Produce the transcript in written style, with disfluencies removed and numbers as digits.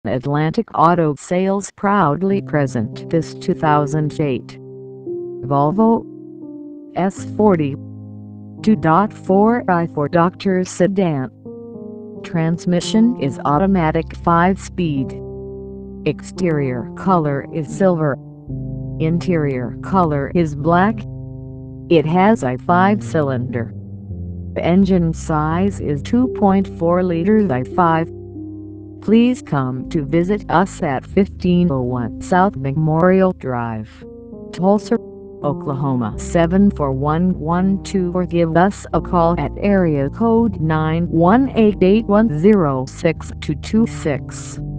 Atlantic Auto Sales proudly present this 2008 Volvo S40 2.4i4 Doctor Sedan. Transmission is automatic 5-speed. Exterior color is silver. Interior color is black. It has a 5-cylinder. The engine size is 2.4 liters i5. Please come to visit us at 1501 South Memorial Drive, Tulsa, Oklahoma 74112, or give us a call at area code 918-810-6226.